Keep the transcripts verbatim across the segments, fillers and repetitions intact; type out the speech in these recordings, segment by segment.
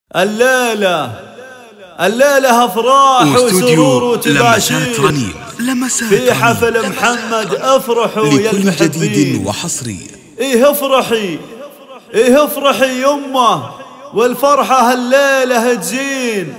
الليلة الليلة افراح وسرور وتباشير في حفل محمد. افرحوا يا المحبين لكل جديد وحصري. ايه افرحي ايه افرحي يمه، والفرحة هالليلة تزين،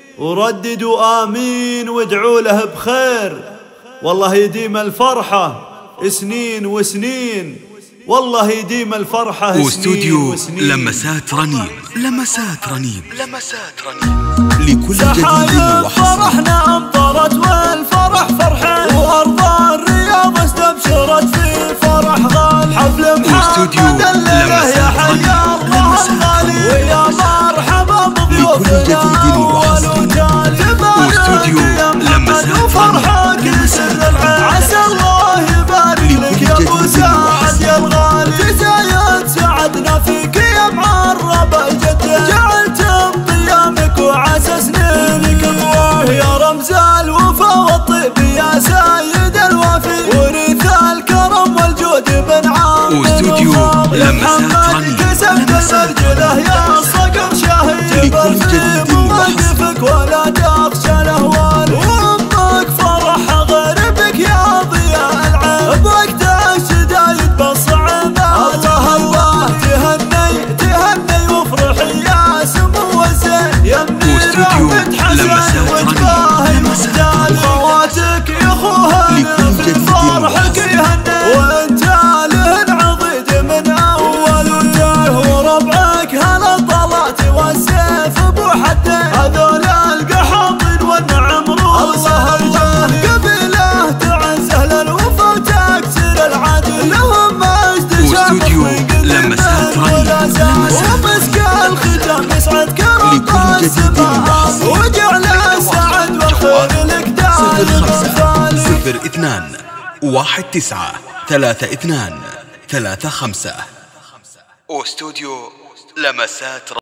ورددوا آمين وادعوا له بخير. والله يديم الفرحة سنين وسنين، والله يديم الفرحة سنين وسنين. لمسات رنين لمسات رنين لمسات رنين لكل جديد وحصري. فرحنا امطرت والفرح فرحين، وارض الرياض استبشرت في فرح غالي. حفل محمد الليلة يا حي الله الغالي، ويا مرحبا بضيوفنا اول وتالي. واستوديو لمسات وفرحة كل سر العين، عسى الله يبارك لك يا ابو سعد يا الغالي. جزايا سعدنا فيك يا معرب الجدة، جعلتم قيامك وعسى سنينك طوال. يا رمز الوفا والطيب يا سيد الوفي، ورث الكرم والجود من عام. واستوديو لمسات رنين كسبت المرجله يا صقر شهيد، بالفي موقفك ولا تخشى الاهوال. وامك فرحها غير بك يا ضياء العين، بوقت الشدايد بالصعب. الله الله تهني تهني وافرحي يا سمو الزين، يا منيره بنت حسن وتباهي مجدال. خواتك يا اخوها في فرحك يهني، وانت له عضيد من اول وجاه. وربعك هلا طلعت والسيف ابو حدين، هذول القحاطين والنعم روس الرجال. قبيله تعز اهل الوفا وتكسر العدل، لهم مجد شرف لمسات رنين ومسك الختام يسعد كرم السماء، وجعل السعد والخير لك دائما. صفر اثنان واحد تسعة ثلاثة اثنان ثلاثة خمسة. واستوديو لمسات رنين.